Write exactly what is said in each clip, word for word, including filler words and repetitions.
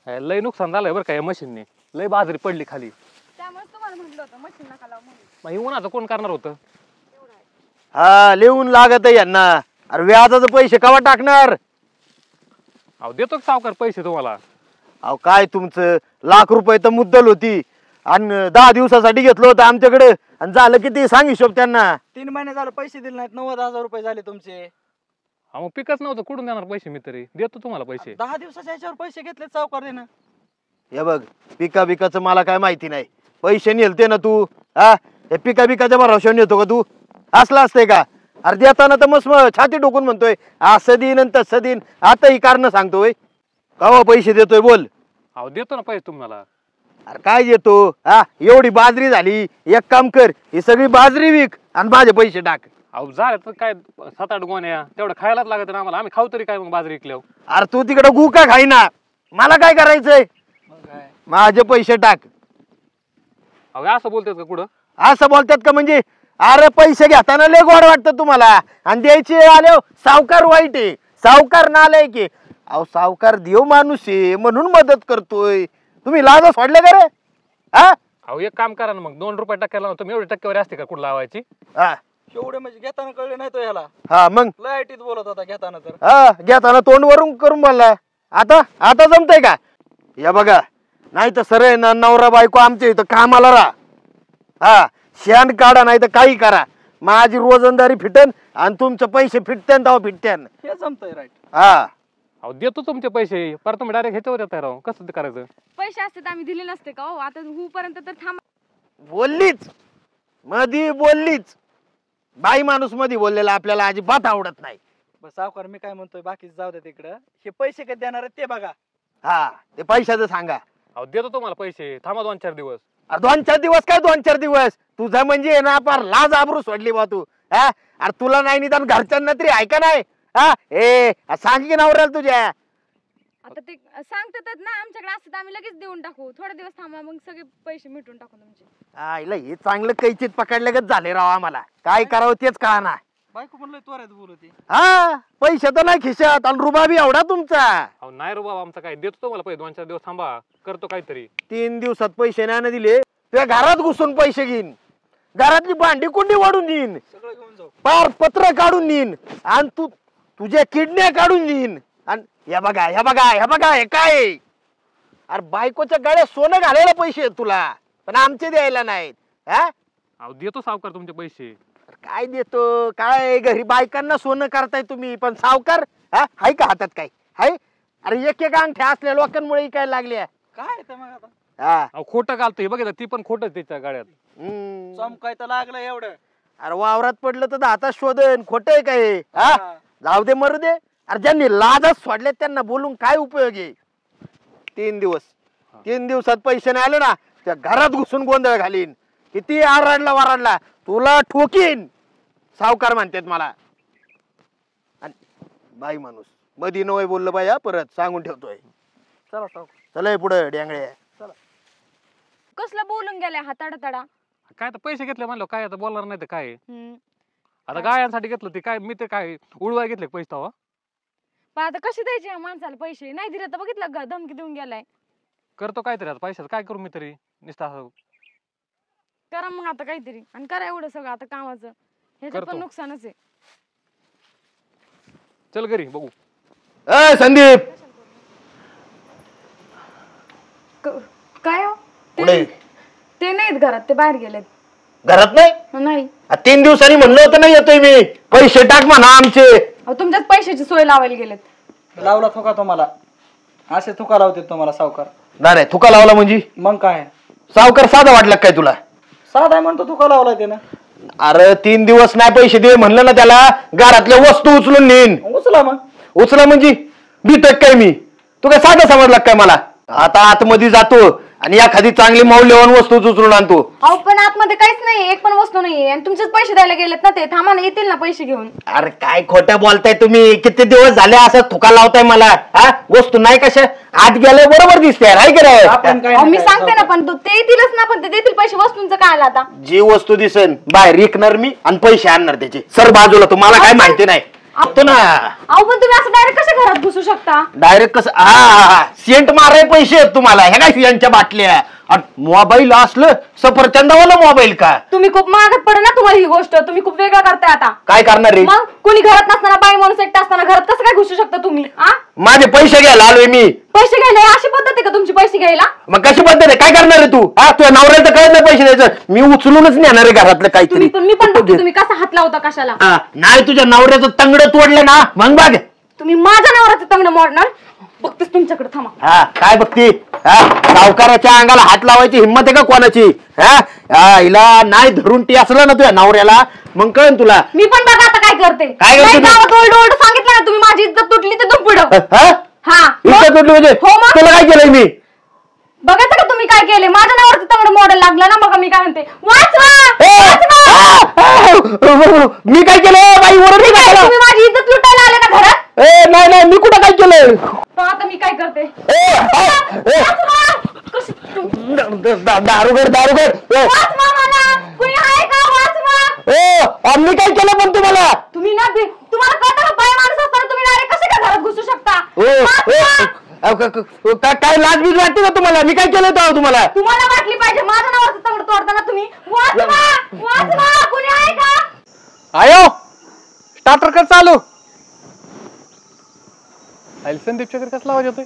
लय नुकसान झालंय बरं का या मशीनने, लय बाजरी पडली खाली. त्यामुळे तुम्हाला म्हटलं होतं मशीन नका लावू म्हणून. मग हे उन्हाचं कोण करणार होतं? हा लिहून लागत यांना. अरे व्याजाचे पैसे केव्हा टाकणार? अहो देतो सावकार पैसे तुम्हाला. अहो काय तुमचं लाख रुपये तर मुद्दल होती आणि दहा दिवसासाठी घेतलं होतं आमच्याकडे आणि झालं किती सांग हिशोब त्यांना. तीन महिने झाले पैसे दिले नाहीत, नव्वद हजार रुपये झाले तुमचे. हा मग पिकच नव्हतं, कुठून देणार पैसे? मी तरी देतो तुम्हाला पैसे. दहा दिवसाच्या ह्याच्यावर पैसे घेतले सावकार देणं. हे बघ पिका बिकाचं मला काय माहिती नाही, पैसे नेलते ना तू. हा हे पिका बिकाच्या भरोशावर नेतो का तू? असलं असतंय का? अरे देताना तर मस्त छाती टोकून म्हणतोय असं दिन आणि तसं दिन, आता ही कारण सांगतोय. कवा पैसे देतोय बोल? अहो देतो ना पैसे तुम्हाला. अरे काय देतो? हा एवढी बाजरी झाली, एक काम कर ही सगळी बाजरी विक आणि माझे पैसे टाक. अहो झालं तर काय सात आठ गोण्या तेवढं खायलाच लागत ना आम्हाला, आम्ही खाऊ तरी काय मग बाजरी विकल्यावर. अरे तू तिकडे गुका खाई ना, मला काय करायचंय? माझे पैसे टाक. अहो असं बोलतात का कुठं? असं बोलतात का म्हणजे? अरे पैसे घेताना लय गोड वाटतं तुम्हाला आणि द्यायचे आले सावकार वाईट आहे, सावकार नालायक की. अहो सावकार देव माणूस आहे म्हणून मदत करतोय, तुम्ही लाज सोडले का रे? हा अहो एक काम करा ना मग, दोन रुपये टक्क्याला तुम्ही एवढी टक्केवारी असते का कुठं लावायची? हा एवढे म्हणजे घेताना कळले नाही तो ह्याला. हा मग लाईटीत बोलत होता घेताना तर. हा घेताना तोंड वरून करून बोलला. आता आता जमतंय का? या बघा नाही तर सरळ ना नवरा बायको आमच्या इथं कामाला राहा. हा शेण काढा नाही तर काही करा, माझी रोजंदारी फिटन आणि तुमचे पैसे फिटत्यान तेव्हा फिटत्यान. हे जमतंय राईट. हा अहो देतो तुमचे पैसे, परत तुम्ही डायरेक्ट ह्याच्यावर येताय राव, कसं ते करायचं? पैसे असते तर आम्ही दिले नसते का हो? आता हू पर्यंत तर थांबा. बोललीच मधी बोललीच, बाई माणूस मध्ये बोललेला आपल्याला अजिबात आवडत नाही. बस सावकार मी काय म्हणतोय बाकी जाऊ दे तिकडं, हे पैसे कधी देणार आहेत ते बघा. हा ते पैशाचं सांगा. अहो देतो तुम्हाला पैसे, थांबा दोन चार दिवस. अरे दोन चार दिवस काय दोन चार दिवस? तुझं म्हणजे ना पार लाज आबरू सोडली बा तू. हा अरे तुला नाही निदान घरच्यांना तरी ऐका नाही. हा ए सांग की नवऱ्याला तुझ्या. आता ते सांगतात ना आमच्याकडे असते तर आम्ही लगेच देऊन टाकू. थोडे दिवस थांबा मग सगळे पैसे मिटून टाकू तुमचे. आईला हे चांगलं कैचित पकडल्यागत झाले राव आम्हाला, काय करावं तेच कळना. बायको म्हणलं त्वरेत बोलते. हा पैसे तर नाही खिशात आणि रुबा बी एवढा तुमचा. अहो नाही रो बाबा आमचा काय, देतो तुम्हाला पैसे, दोन चार दिवस थांबा, करतो काहीतरी. तीन दिवसात पैसे नाही दिले तुझ्या घरात घुसून पैसे घेईन, घरातली भांडी कुंडी वाढून देईन, सगळं घेऊन जाऊ. पार पत्र काढून देईन आणि तू तुझ्या किडन्या काढून देईन. आणि या बघा ह्या बघा ह्या बघा हे काय? अरे बायकोच्या गाड्या सोनं घालायला पैसे आहेत तुला, पण आमचे द्यायला नाहीत. हा अहो देतो सावकार तुमचे पैसे. काय देतो काय? घरी बायकांना सोनं करताय तुम्ही, पण सावकार हा हाय का हातात काय हाय? अरे एक एक अंगठ्या असल्या लोकांमुळे काय लागल्या. काय ते मग आता हा अहो खोटं घालतो हे बघा, ती पण खोटं त्याच्या गाड्यात. हम्म. चमकाय तर लागलं एवढं. अरे वावरात पडलं तर हातात शोधन, खोट आहे काय? हा हा. जाऊ दे मरू दे. अरे ज्यांनी लाजच सोडले त्यांना बोलून काय उपयोग आहे? तीन दिवस तीन दिवसात पैसे नाही आले ना त्या घरात घुसून गोंधळ घालीन. किती आरडला वारडला तुला ठोकीन. सावकार म्हणतात मला. आणि बाई माणूस मधी नवय बोललं बाई, हा परत सांगून ठेवतोय. चला सावकार चला पुढे डेंगळे. कसलं बोलून गेलाय हाताडताडा? काय तर पैसे घेतले म्हणलं काय आता बोलणार नाही तर काय? हम्म. आता गायांसाठी घेतलं ते काय, मी ते काय उडवाय घेतले पैसे तेव्हा? पण आता कशी द्यायचे या माणसाला पैसे? नाही दिले तर बघितलं का धमकी देऊन गेलाय. करतो काहीतरी आता पैशाचं, काय करू मी तरी नुसता असं. करा मग आता काहीतरी आणि करा एवढं सगळं आता कामाचं, ह्याच्यात पण करतो. नुकसानच आहे. चल घरी बघू. ए संदीप क- काय हो? पुढे ते ते नाहीत घरात, ते बाहेर गेलेत. घरात नाही? नाही आ, तीन दिवसांनी म्हणलं होतं नाही येतोय मी, पैसे टाक म्हणा आमचे. अहो तुमच्याच पैशाची सोय लावायला गेलेत. लावला थुका तुम्हाला, असे थुका लावते तुम्हाला सावकार. नाही नाही थुका लावला म्हणजे? मग काय सावकार साधा वाटला काय तुला? साधा म्हणतो थुका लावलाय त्यानं. अरे तीन दिवस नाही पैसे दे म्हणलं ना त्याला, घरातल्या वस्तू उचलून नेईन. उचला मग. उचला म्हणजे भीतक काय मी? तू काय साधा समजला काय मला? आता आतमध्ये जातो आणि एखादी चांगली मौल्यवान वस्तू उचलून आणतो. अहो पण आतमध्ये काहीच नाही, एक पण वस्तू नाहीये आणि तुमचेच पैसे द्यायला गेलेत ना ते. थांबा ना, येतील ना पैसे घेऊन. अरे काय खोटं बोलताय तुम्ही? किती दिवस झाले असं थुका लावताय मला? हा वस्तू नाही कशा आत गेल्या बरोबर दिसते हाय का आपण काय अहो मी नाही सांगते ना, पण तो- ते येतीलच ना, पण ते देतील पैसे. वस्तूंचं काय आलं आता? जी वस्तू दिसेन बाहेर विकणार मी आणि पैसे आणणार त्याचे. सर बाजूला, तुम्हाला काय माहिती नाही. तो ना अहो पण तुम्ही असं डायरेक्ट कशा घरात घुसू शकता? डायरेक्ट कसं हा सेंट माराय पैसे आहेत तुम्हाला ह्या काय यांच्या बाटल्या मोबाईल असलं सफरचंदावाला मोबाईल का तुम्ही खूप मागत पडे ना तुम्हाला ही गोष्ट. तुम्ही खूप वेगळं करताय आता. काय करणार रे मग कोणी घरात नसताना बाई माणूस एकटा असताना घरात कसं काय घुसू शकता तुम्ही? आ माझे पैसे घ्यायला आलोय मी. पैसे घ्यायला अशी पद्धत आहे का तुमची पैसे घ्यायला? मग कशी पद्धत आहे काय करणार आहे तू हा तुझ्या नवऱ्याला तर कळत नाही पैसे द्यायचं मी उचलूनच नेणार आहे घरातलं काहीतरी. तुम्ही पण मी पण बघते तुम्ही कसा हात लावता कशाला. हा, नाही तुझ्या नवऱ्याचं तंगड तोडलं ना मग बघ. तुम्ही माझ्या नवऱ्याचं तंगड मोडणार. बघतेच तुमच्याकडे थांबा. हा काय बघती हा सावकाराच्या अंगाला हात लावायची हिंमत आहे का कोणाची? हा हिला नाही धरून टी असलं ना तुझ्या नवऱ्याला मग कळन तुला. मी पण बघा आता काय करते. काय करते नाही तू? गावात ओरड ओरड सांगितलं ना तुम्ही माझी इज्जत तुटली तर तुम पुढं. हा हा इतकं तुटली म्हणजे हो मग. तुला काय केलंय मी? बघायचं का तुम्ही काय केले? माझ्या नावावरती तंगड मॉडेल लागलं ना मग मी काय म्हणते वाचवा ए, वाचवा. आ, आ, मी काय केलं बाई ओरड मी काय केलं? तुम्ही माझी इज्जत लुटायला आले का घरात? ए नाही नाही मी कुठं काय केलं? तो आता मी काय करते? ए, आ, ए, वाचवा. कशी तुम- दा- दा- दारुगड दारुगड ए, वाचवा मला. कुणी आहे का? वाचवा. ए, आ, मी काय केलं पण तुम्हाला? तुम्ही ना बी- तुम्हाला कळतं का बाई माणूस असताना तुम्ही डायरेक्ट कसे काय घरात घुसू शकता? ए, ए, वाचवा. अ, क- क- का- काय लाज बीज वाटते का तुम्हाला? मी काय केलं होतं तुम्हाला? तुम्हाला वाटली पाहिजे माझ्या नावाचं तंगड तोडताना तुम्ही. वाचवा वाचवा. कुणी आहे का? आयो स्टार्टर कर चालू. आईल संदीपच्या घरी कसला आवाज येतोय?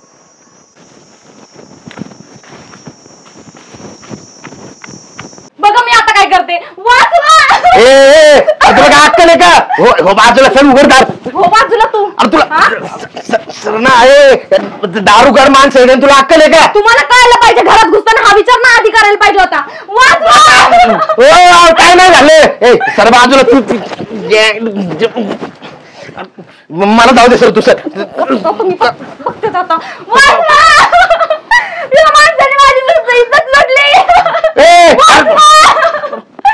बघा मी आता काय करते. वाचवा. ए, ए, अ, तुला काय अक्कल आहे का? हो हो, बाजूला सर उघडदार. हो बाजूला तू. अरे तुला हा? स- सर ना आहे दारुगड माणसं आहे ना, तुला अक्कल आहे का? तुम्हाला कळायला पाहिजे घरात घुसताना हा विचार ना आधी करायला पाहिजे होता. वाचवा. ओ अहो, काय नाही झालं. ए सर बाजूला तू तू- जे- मला जाऊ दे सर तू सर. तो तुम्ही फक्त फक्त आता. वाचवा. या माणसाने माझी नुसतं इज्जत लुटली. ए वाचवा.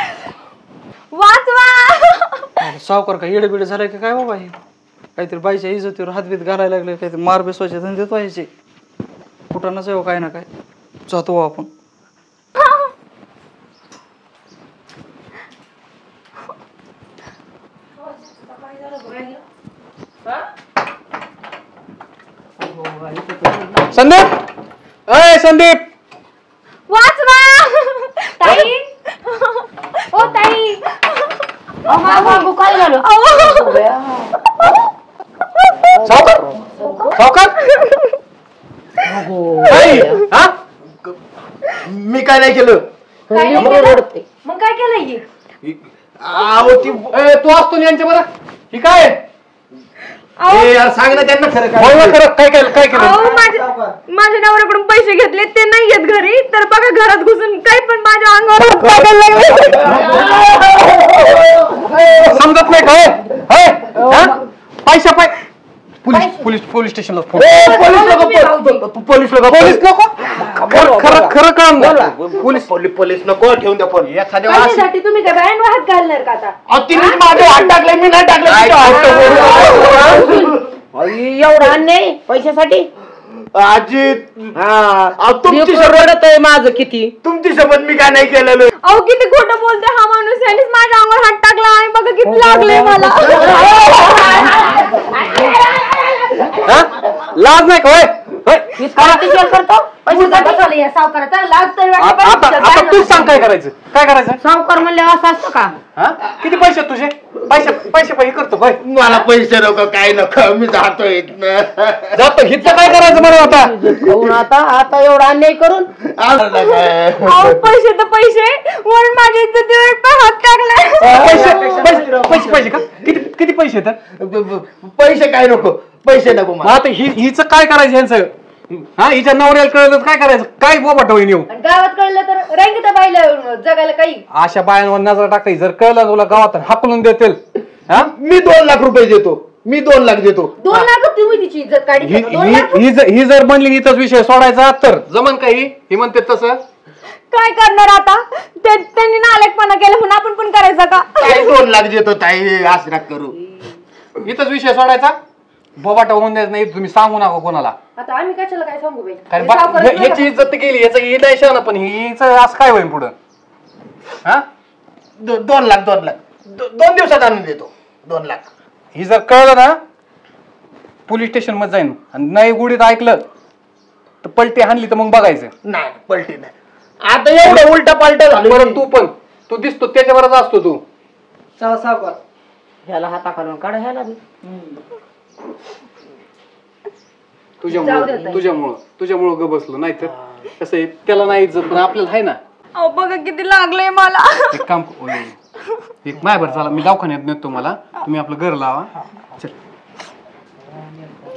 वाचवा. सावकार काय येडे बिडे झालाय का काय बाबा हे? काहीतरी बाईच्या इज्जतीवर हातबीत घालायला लागले काहीतरी मार बेसवायचे धंदे देत व्हायचे कुठं नसावं काय ना काय जातो आपण. संदीप अय संदीप वाचवा. ताई. ओ ताई. काय झालं? सावकार सावकार आई, हा मी काय नाही केलं. काय नाही केलं? मग काय केलं ही? अहो ती ए, तू असतो ना यांच्या बरं ही काय आहे? अहो, ए, यार सांग ना त्यांना खरं बोल ना काय. खरं काय केलं काय केलं? अहो, माझ्या माझ्या नवऱ्याकडून पैसे घेतले ते नाही येत घरी तर बघा घरात घुसून काही पण माझ्या अंगावर हात टाकायला लागले. समजत नाही काय होय? हा? पैसा पाय पोलीस पोलीस पोलीस स्टेशनला फोन. ए, पोलीस लोक पोलीस लोक पोलीस लोक खरं खरं खरं काम पोलीस पोलीस पोलीस नको ठेवून द्या फोन. एखाद्या वास- पैशासाठी तुम्ही काय बायांवर हात घालणार का आता? अहो, तिनेच माझे हात टाकले मी नाही टाकले तिच्या हात. एवढा अन्याय पैशासाठी आजी अहो, तुमची लेकरं शपथ रडत आहे माझं किती. तुमची शपथ मी काय नाही केलेलं. अहो किती खोटं बोलते हा माणूस यानेच माझ्या अंगावर हात टाकला आणि बघा किती लागले मला. हा? लाज नाही का होय? होय? करतो सावकाराचा लाज तरी आ- आता आता तूच सांग काय करायचं काय करायचं सावकार म्हणले असं असतं का? हा किती पैसे आहेत तुझे पैसे पैसे पैसे करतो होय मला पैसे नको काय नको मी जातो इथनं. जातो हिचं काय करायचं म्हणून आता खाऊन आता आता एवढा अन्याय करून आलं ना काय. अहो पैसे तर पैसे वरून माझ्या इज्जतीवर पण हात टाकला. पैसे पैसे पैसे पाहिजे का किती किती पैसे आहेत ब- ब- पैसे काय नको पैसे नको मग मला. आता हि हिचं काय करायचं यांचं हा हिच्या नवऱ्याला कळलं तर काय करायचं काय बोबाट होईन येऊ आणि गावात कळलं तर राहील का बाईला जगायला काही. अशा बायांवर नजर टाकायची जर कळलं तुला गावात हाकलून देतील हा मी दोन लाख रुपये देतो मी दोन लाख देतो. दोन लाख तुम्ही तिची इज्जत काढी. ही दोन लाख ही- ही जर- ही जर म्हणली इथंच विषय सोडायचा तर जमन काही ही म्हणते तसं काय करणार आता? ते त्यांनी नालायकपणा केला म्हणून आपण पण करायचं का? काय दोन लाख देतो ताई असं नका करू. इथंच विषय सोडायचा बोबाटा होऊन द्यायचं नाही तुम्ही सांगू नका कोणाला आता आम्ही कशाला काय सांगू बाई? कारण हे बा- सावकाराचं हे- याची इज्जत तर गेली याचं ही नाही शान पण हिचं असं काय होईल पुढं हा दो- दोन लाख दोन लाख दो- दोन दिवसात आणून देतो दोन लाख. ही जर कळलं ना पोलीस स्टेशन मध्ये जाईन आणि नाही गुढीत ऐकलं तर पलटी हाणली तर मग बघायचं. नाही पलटी नाही. आता एवढं उलट पालट झालं. बरं तू पण तू दिसतो त्याच्यावरच असतो तू. चला सावकार. ह्याला हाता खालून काढा ह्याला बी. तुझ्यामुळं तुझ्यामुळं तुझ्यामुळं ग बसलो नाही तर कसं आहे त्याला नाही इज्जत पण आपल्याला आहे ना. अहो बघा किती लागलंय मला. एक काम ओय, एक माय बरं चला मी दवाखान्यात नेतो तुम्हाला तुम्ही आपलं घर लावा. चल